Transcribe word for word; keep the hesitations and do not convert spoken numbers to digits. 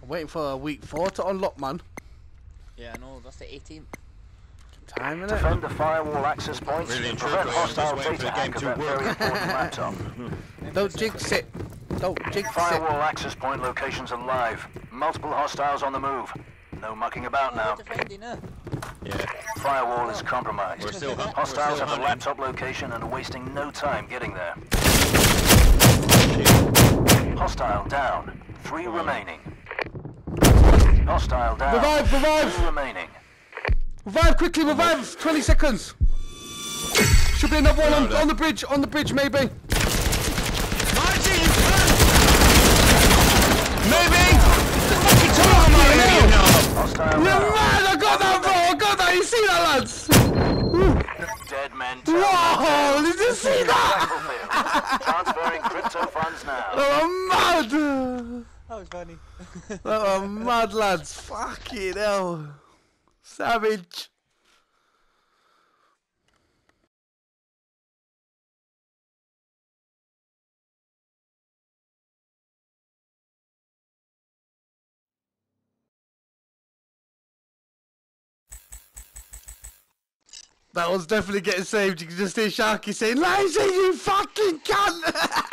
Waiting for a week four to unlock, man. Yeah, I know, that's the eighteenth. Time, innit? Defend the firewall access points Really and and prevent truthfully, I'm hostile just waiting for data the game hack of to that work. very important laptop. Don't jinx it. Don't jinx Firewall it. access point locations are live. Multiple hostiles on the move. No mucking about now. Yeah. Firewall is compromised. We're still hunt- Hostiles we're still have the hunting. laptop location and are wasting no time getting there. Hostile down. Three remaining. Hostile down. Revive, revive! Two remaining. Revive quickly, revive! twenty seconds. Should be another one on, on the bridge, on the bridge maybe. Marty, you cunt! Maybe! Fucking talk me You now! know! Hostile You're down. mad! I got that, bro! I got that! You see that, lads? Dead men. Whoa! Did you see that? Transferring crypto funds now. Oh, mad! That was funny. Oh, mad, lads. Fucking hell. Savage. That was definitely getting saved. You can just hear Sharky saying, Lazy, you fucking cunt!